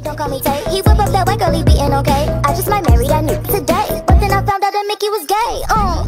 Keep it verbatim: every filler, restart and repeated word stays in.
don't call me Tay. He whip up that white girl, he beatin' okay. I just might marry that nigga today. But then I found out that Mickey was gay. Uh.